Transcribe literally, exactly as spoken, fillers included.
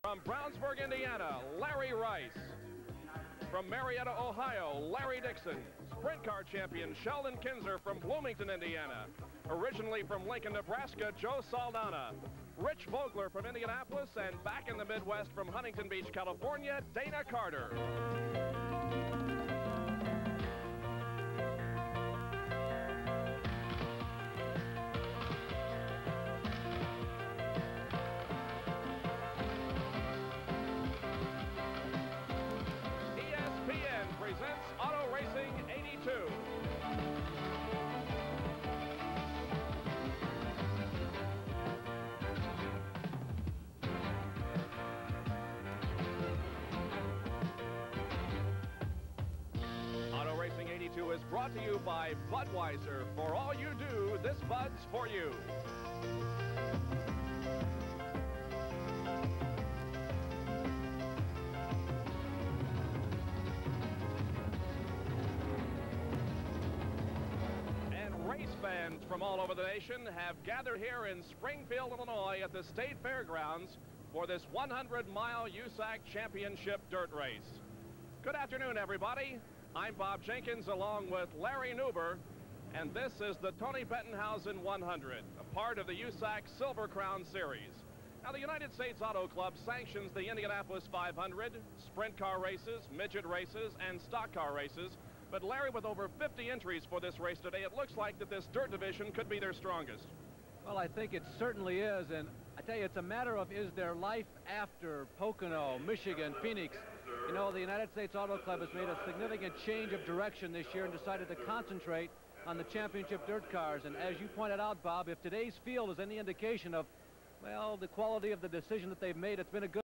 From Brownsburg, Indiana, Larry Rice. From Marietta, Ohio, Larry Dixon. Sprint car champion Sheldon Kinzer from Bloomington, Indiana. Originally from Lincoln, Nebraska, Joe Saldana. Rich Vogler from Indianapolis, and back in the Midwest from Huntington Beach, California, Dana Carter. E S P N presents Auto Racing eighty-two. Auto Racing eighty-two is brought to you by Budweiser. For all you do, this Bud's for you. Race fans from all over the nation have gathered here in Springfield, Illinois at the State Fairgrounds for this one hundred mile U S A C Championship dirt race. Good afternoon, everybody. I'm Bob Jenkins along with Larry Nuber, and this is the Tony Bettenhausen one hundred, a part of the U S A C Silver Crown Series. Now, the United States Auto Club sanctions the Indianapolis five hundred, sprint car races, midget races, and stock car races. But Larry, with over fifty entries for this race today, it looks like that this dirt division could be their strongest. Well, I think it certainly is, and I tell you, it's a matter of is there life after Pocono, Michigan, Phoenix. You know, the United States Auto Club has made a significant change of direction this year and decided to concentrate on the championship dirt cars. And as you pointed out, Bob, if today's field is any indication of, well, the quality of the decision that they've made, it's been a good